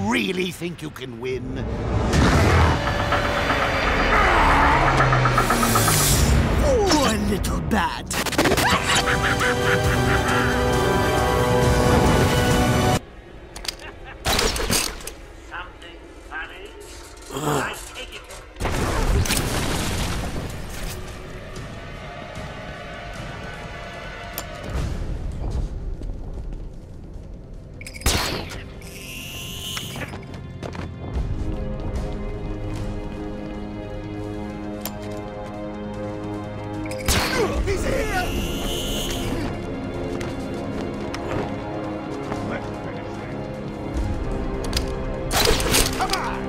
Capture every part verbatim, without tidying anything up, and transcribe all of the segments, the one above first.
really think you can win? Poor little bat. Something funny? I take it. He's here! Let's finish this. Come on!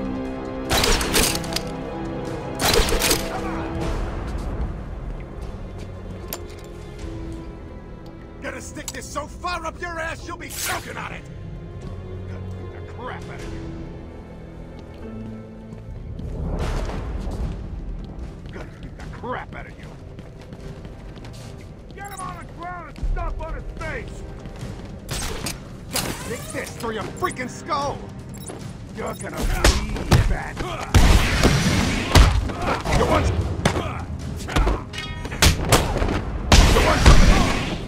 Come on! Gonna stick this so far up your ass you'll be choking on it! Gotta beat the crap out of you. Gotta beat the crap out of you. Get him on the ground and stomp on his face! Gotta stick this through your freaking skull! You're gonna bleed, Bat. You want... You want some of this?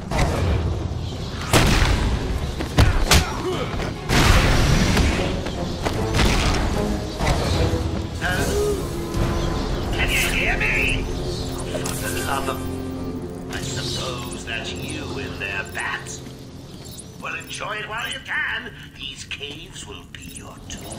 Can you hear me? For the love of... I suppose that's you in there, Bat. Well, enjoy it while you can. These caves will be your tomb.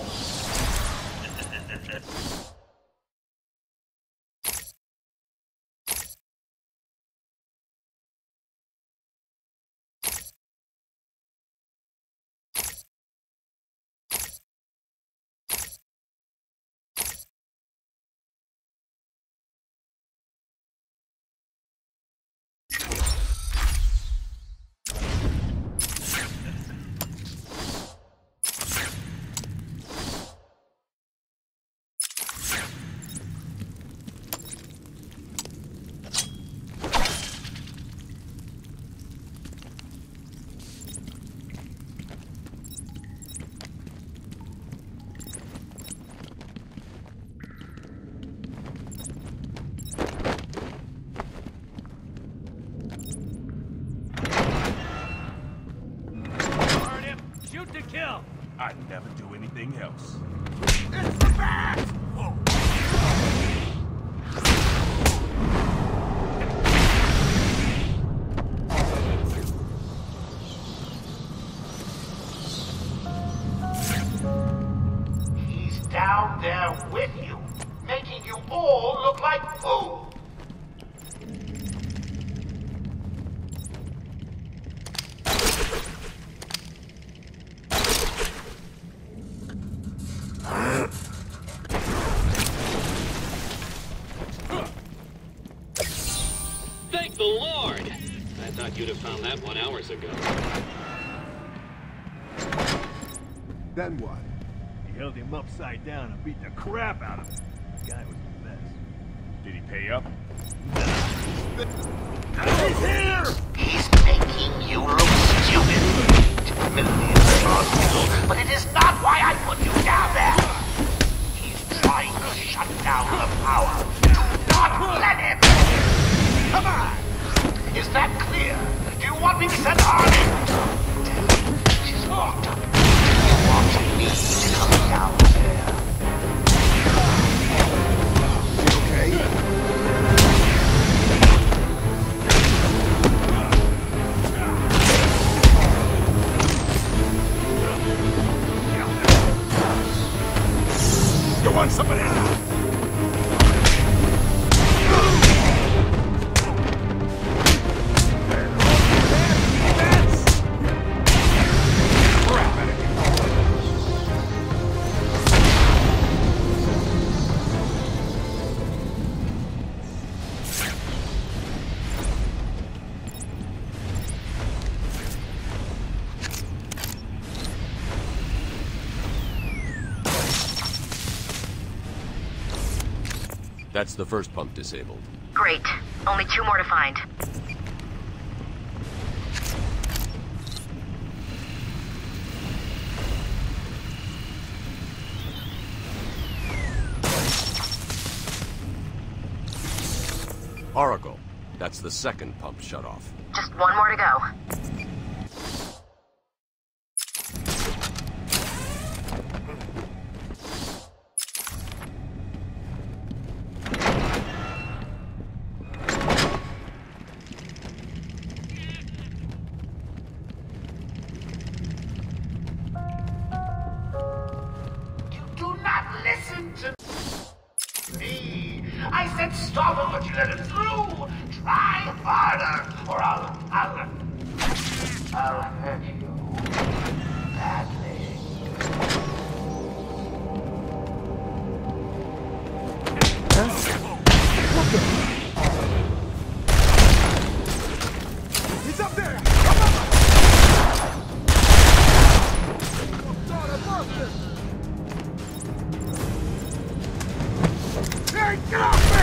I'd never do anything else. It's the bat! Whoa. He's down there with you, making you all look like fools. Thank the Lord! I thought you'd have found that one hours ago. Then what? He held him upside down and beat the crap out of him. The guy was the best. Did he pay up? He's here! He's making you look stupid. Timidity is possible, but it is not why I put you down there. He's trying to shut down the power. Do not let him! Come on! Is that clear? Do you want me to send Arnie? She's walked up. You want me to come down there? Okay? You want somebody else? That's the first pump disabled. Great. Only two more to find. Oracle, that's the second pump shut off. Just one more to go. I said stop him, but you let him through! Try harder, or I'll... I'll... I'll hurt you... badly. He's up there! Hey, get off me!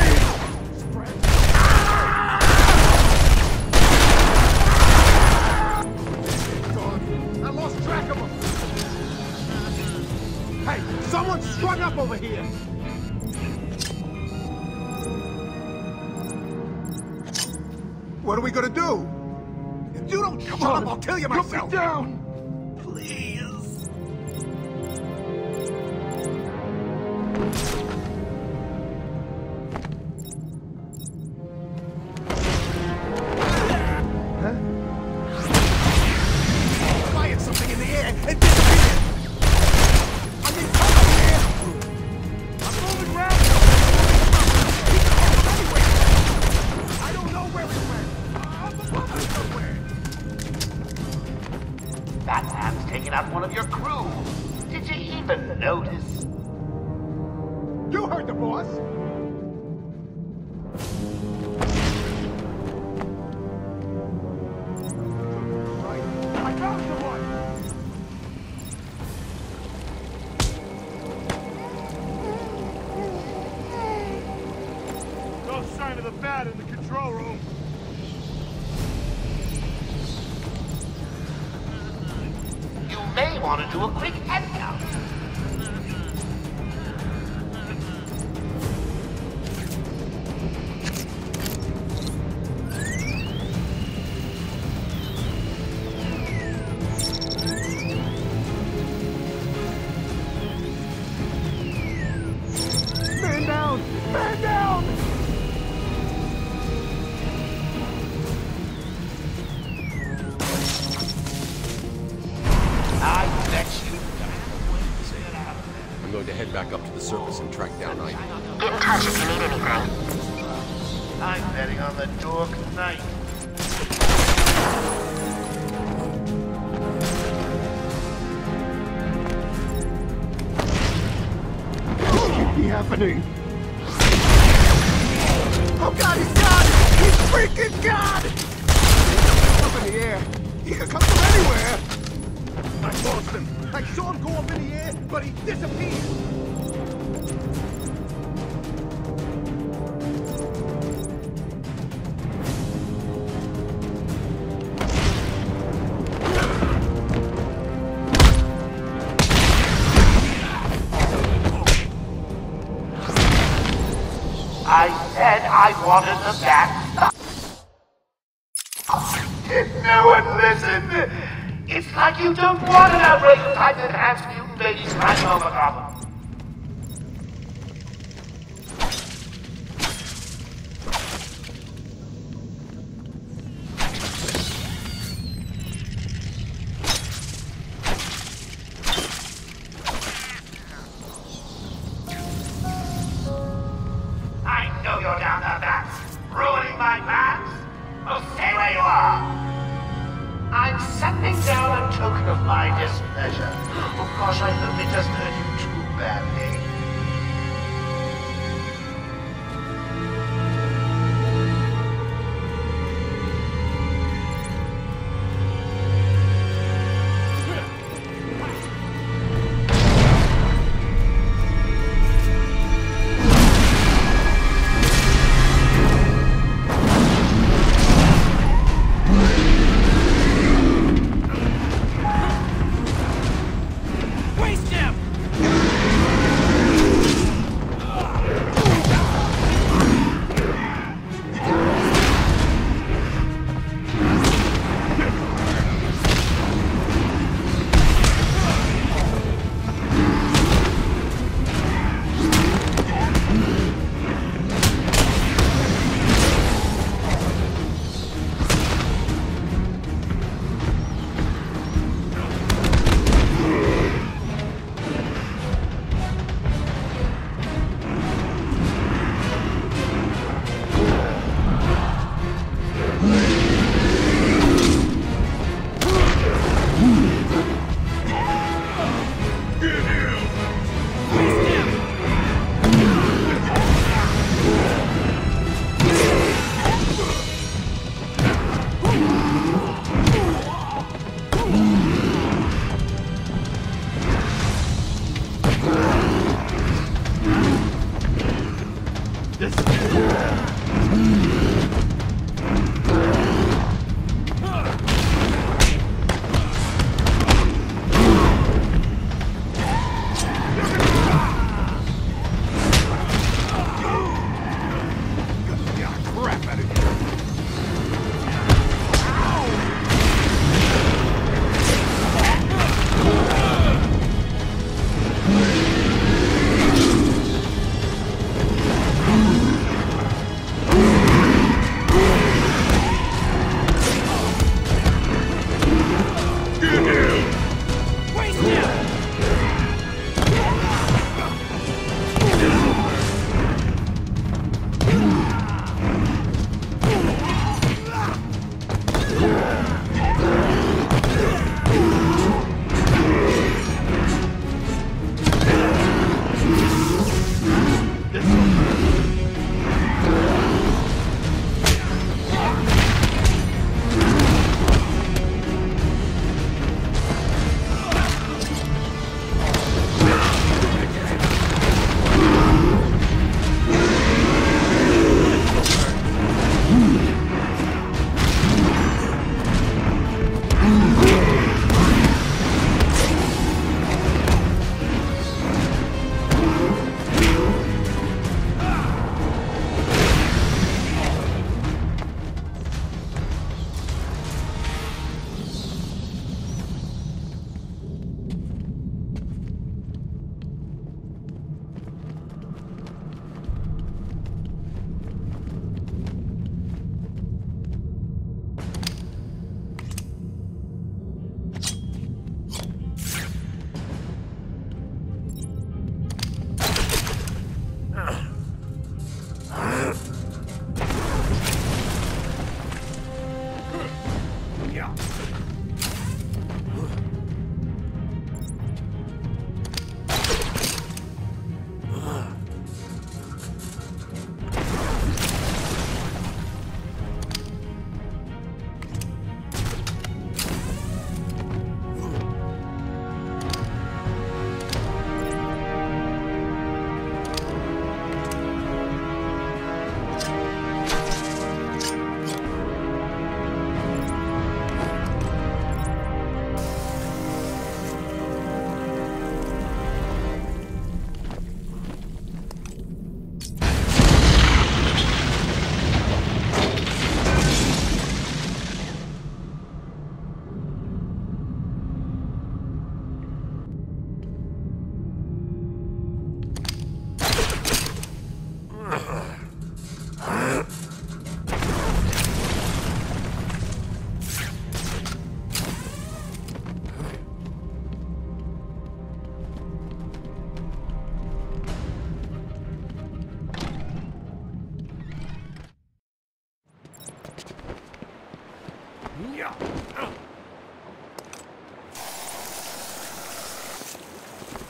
God, I lost track of him. Hey, someone's strung up over here. What are we gonna do? If you don't shut up, I'll kill you myself. Put me down, please. Batman's taken out one of your crew. Did you even notice? You heard the boss. Right. I found someone. No sign of the bat in the control room. You may want to do a quick head count. Man down! Man down! I bet you I'm going to head back up to the surface and track down Ivy. Get in touch if you need anything. I'm betting on the Dork Knight. What could be happening? Oh God, he's God! He's freaking God! Up in the air. He could come from anywhere. I lost him. I saw him go up in the air, but he disappeared. I said I wanted the bat. Did no one listen? It's like you don't want an outbreak of Titan-enhanced mutant babies crashing over Gotham. I know you're down there, Bats. Ruining my plans? Well, stay where you are. I'm sending down a token of my displeasure. Oh gosh, I hope it doesn't hurt you too badly. Waste him!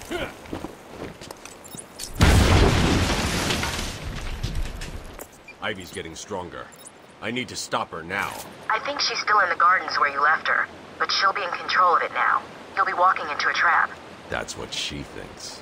Ivy's getting stronger. I need to stop her now. I think she's still in the gardens where you left her, but she'll be in control of it now. You'll be walking into a trap. That's what she thinks.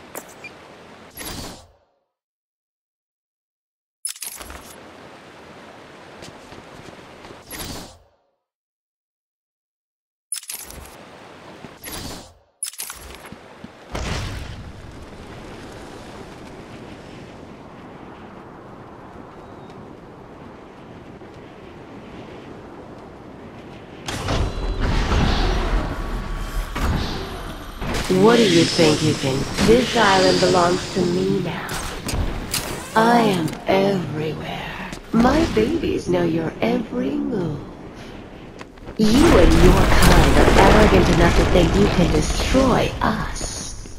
What do you think you can? This island belongs to me now. I am everywhere. My babies know your every move. You and your kind are arrogant enough to think you can destroy us.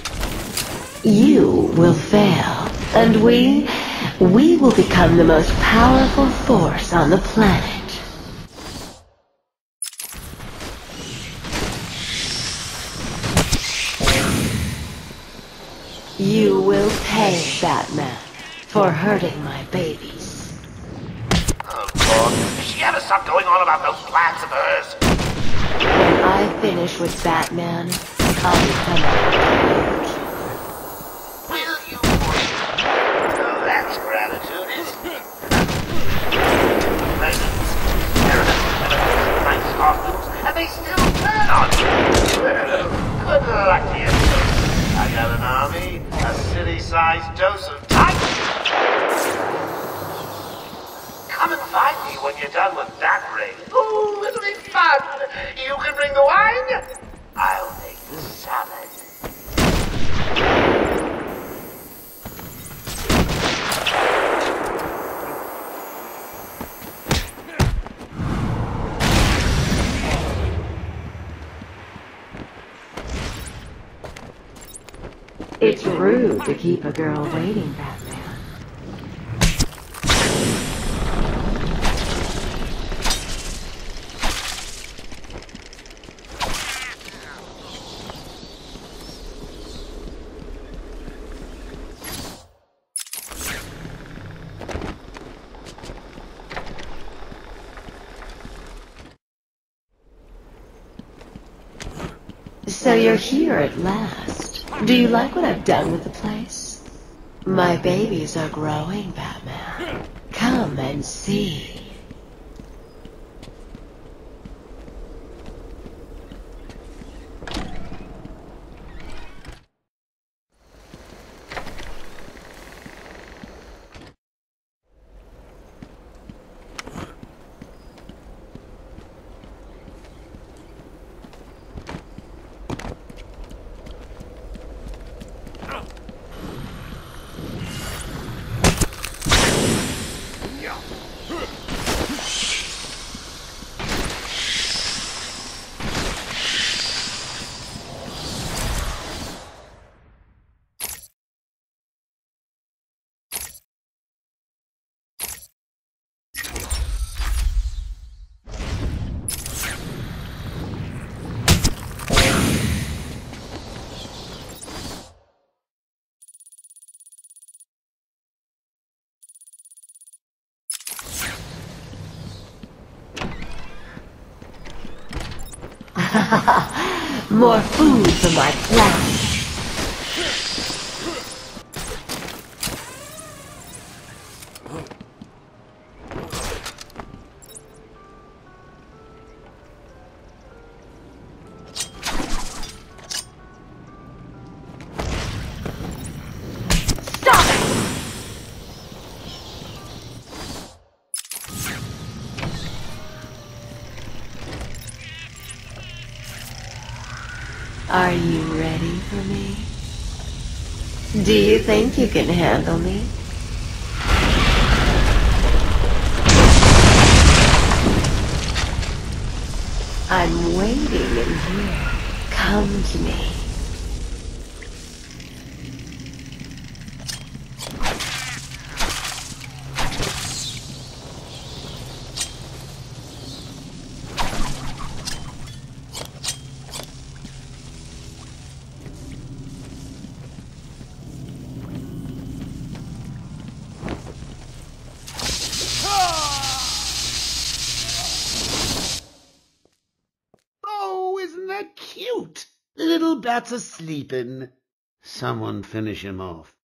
You will fail, and we, we will become the most powerful force on the planet. You will pay, Batman, for hurting my babies. Oh, God. Does she ever stop going on about those plans of hers? When I finish with Batman, I'll become a huge. Will you? Oh, that's gratitude, is it? Presents, terrorists, nice costumes, and they still turn on you. Well, good luck to you. I got an army, a city-sized dose of time. Come and find me when you're done with that ring. Ooh, it'll be fun. You can bring the wine. I'll make the salad. It's rude to keep a girl waiting, Batman. So you're here at last. Do you like what I've done with the place? My babies are growing, Batman. Come and see. More food for my planet. Are you ready for me? Do you think you can handle me? I'm waiting in here. Come to me. little bat's a-sleepin'. Someone finish him off.